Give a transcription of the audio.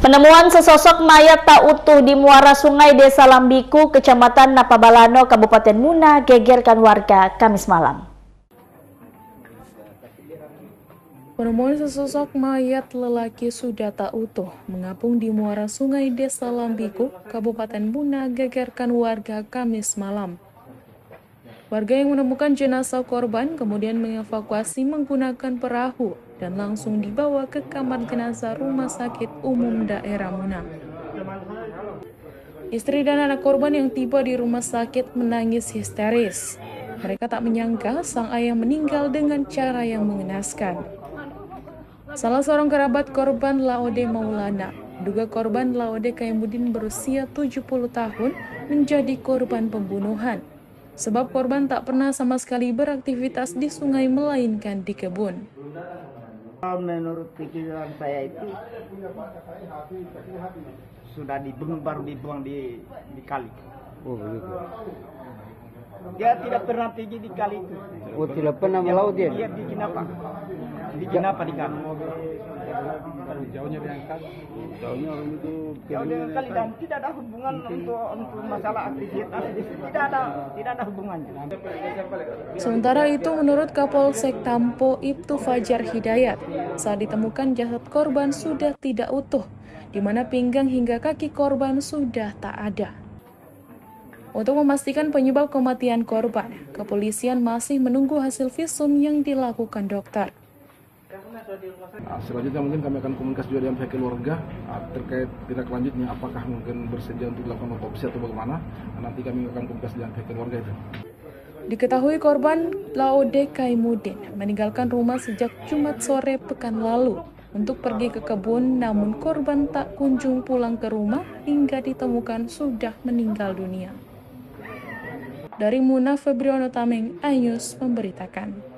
Penemuan sesosok mayat tak utuh di muara sungai Desa Lambiku, Kecamatan Napabalano, Kabupaten Muna, gegerkan warga Kamis malam. Penemuan sesosok mayat lelaki sudah tak utuh mengapung di muara sungai Desa Lambiku, Kabupaten Muna, gegerkan warga Kamis malam. Warga yang menemukan jenazah korban kemudian mengevakuasi menggunakan perahu dan langsung dibawa ke kamar jenazah Rumah Sakit Umum Daerah Muna. Istri dan anak korban yang tiba di rumah sakit menangis histeris. Mereka tak menyangka sang ayah meninggal dengan cara yang mengenaskan. Salah seorang kerabat korban, Laode Maulana, duga korban Laode Kaimudin berusia 70 tahun menjadi korban pembunuhan. Sebab korban tak pernah sama sekali beraktivitas di sungai melainkan di kebun. Menurut pikiran saya itu sudah dibunuh baru dibuang di kali. Oh begitu. Dia tidak pernah pergi di kali itu. Oh tidak pernah melaut dia? Dia bikin apa? Bikin apa di kali? Jauhnya diangkat. Jauhnya orang itu. Jauh dengan kali dan tidak ada hubungan untuk masalah aktivitas. Tidak ada hubungannya. Sementara itu, menurut Kapolsek Tampo Ibtu Fajar Hidayat, saat ditemukan jasad korban sudah tidak utuh, di mana pinggang hingga kaki korban sudah tak ada. Untuk memastikan penyebab kematian korban, kepolisian masih menunggu hasil visum yang dilakukan dokter. Selanjutnya mungkin kami akan komunikasi juga dengan pihak keluarga terkait tindak lanjutnya, apakah mungkin bersedia untuk dilakukan otopsi atau bagaimana. Nanti kami akan komunikasi dengan pihak keluarga itu. Diketahui korban Laode Kaimudin meninggalkan rumah sejak Jumat sore pekan lalu untuk pergi ke kebun, namun korban tak kunjung pulang ke rumah hingga ditemukan sudah meninggal dunia. Dari Muna, Febriono Tameng, iNews memberitakan.